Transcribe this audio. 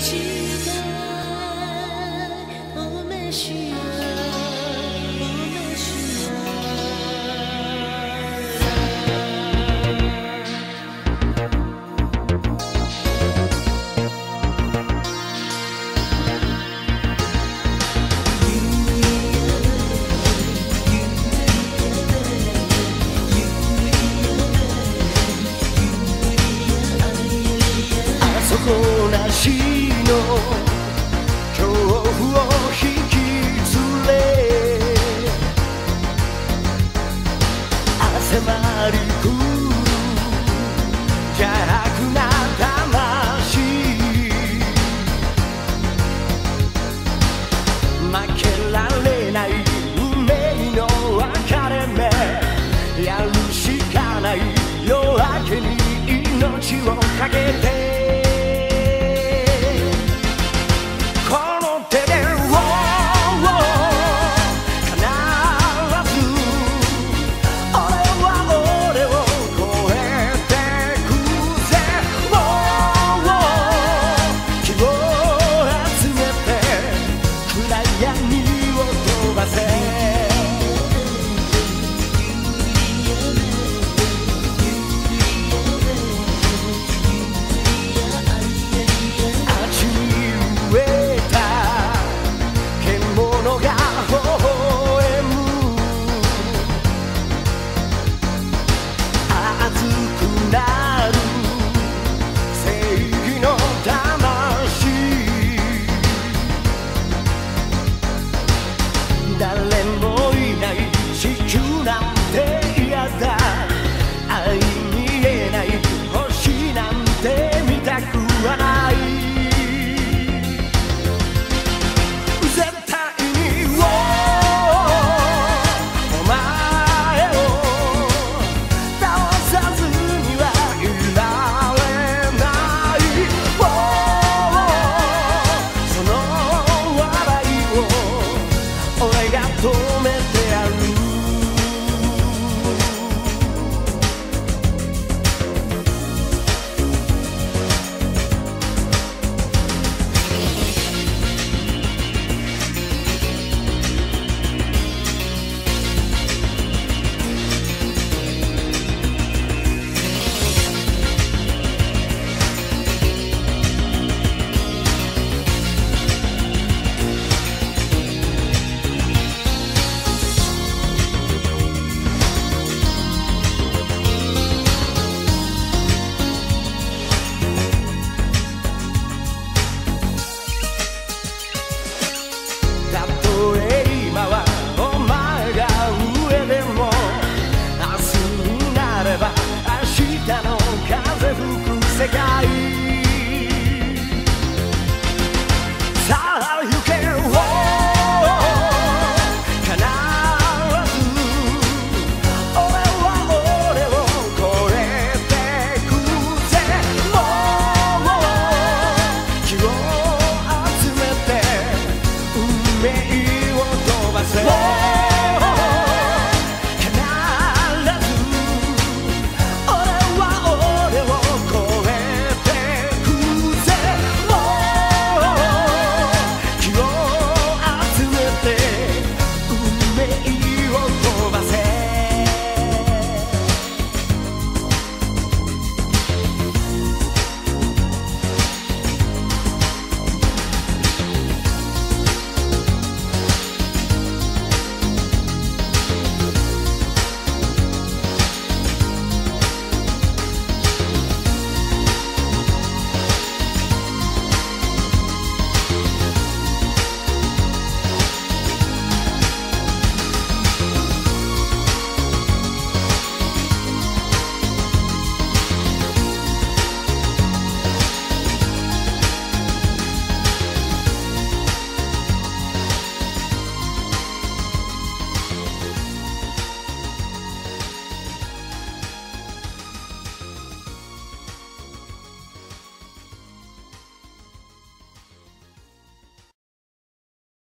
底なしの恐怖を引き連れ迫り来る邪悪な魂負けられない運命の分かれ目やるしかない夜明けに命をかけて誰もいない地球なんて嫌だ愛見えない星なんて見たくはない絶対にお前を倒さずにはいられないその笑いを俺が止めてやる世界